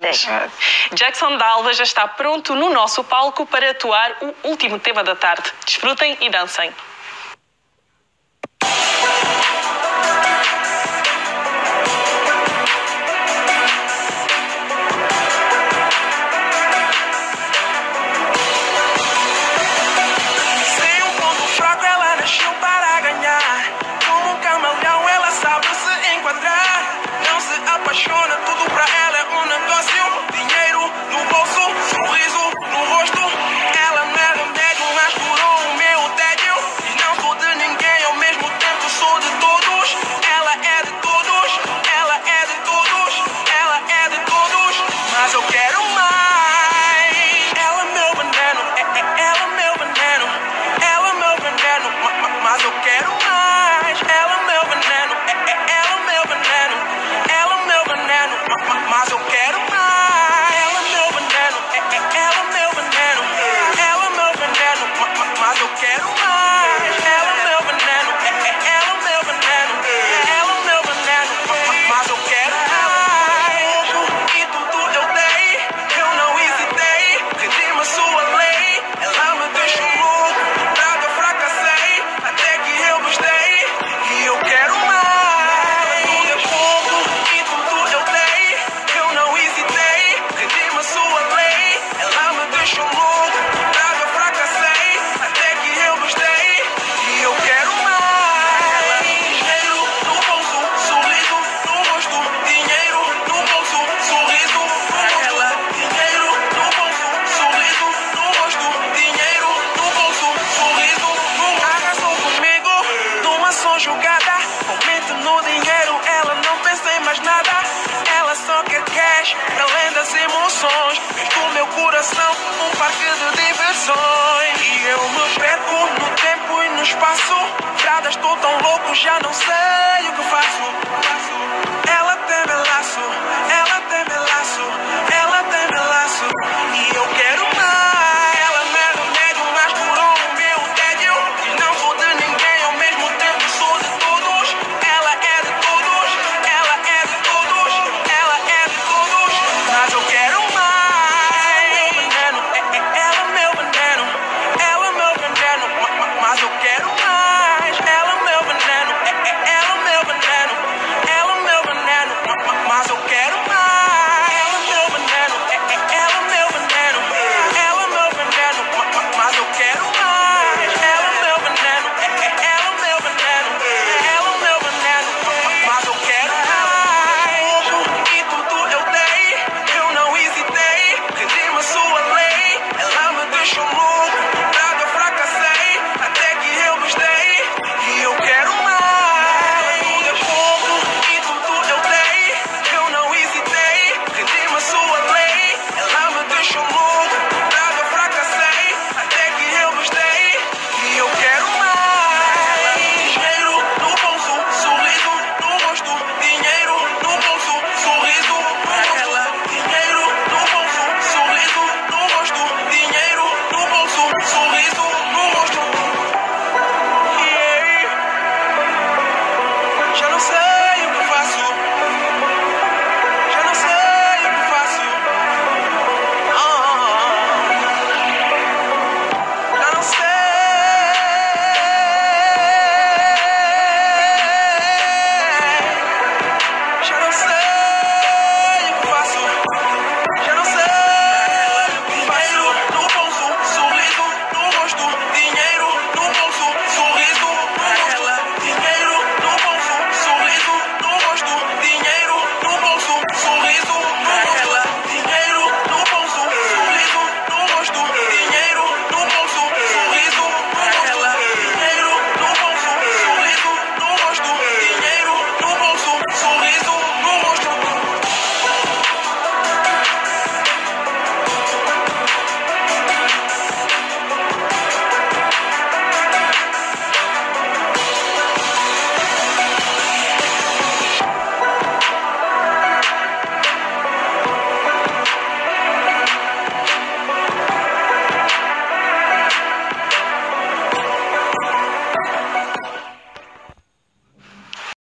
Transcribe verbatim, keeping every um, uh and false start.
dez. Jackson Dalva já está pronto no nosso palco para atuar o último tema da tarde. Desfrutem e dancem. Apaixona, tudo pra ela é um negócio. Dinheiro no bolso, sorriso no rosto. Ela não é remédio, mas curou o meu tédio. Diz não sou de ninguém, ao mesmo tempo sou de todos. Ela é de todos, ela é de todos, ela é de todos. Mas eu quero mais. Ela é meu veneno, é, é, ela é meu veneno. Ela é meu veneno, ma, ma, mas eu quero mais. Ela é meu veneno, é, é, ela é meu veneno. Mas eu quero mais. Ela é meu veneno, é, é, ela é meu veneno. Ela é meu veneno, mas eu quero mais. Ela é meu veneno, é, é, ela é meu veneno. Ela é meu veneno, mas eu quero mais. E tudo eu dei, eu não hesitei. Rendi-me a sua lei, ela me deixou louco. Praga, fracassei, até que eu gostei. E eu quero mais. Deixou louco, praga, fracassei, até que eu gostei. E eu quero mais. Dinheiro no bolso, sorriso no rosto. Dinheiro no bolso, sorriso no rosto. Dinheiro no bolso, sorriso no rosto. Dinheiro no bolso, sorriso no rosto. Arrasou comigo numa só jogada. Comente no dinheiro, ela não pensa em mais nada. Ela só quer cash, além das emoções. Fez do meu coração um parque de diversões. E eu me perco no tempo e no espaço. Pradas, estou tão louco, já não sei o que faço.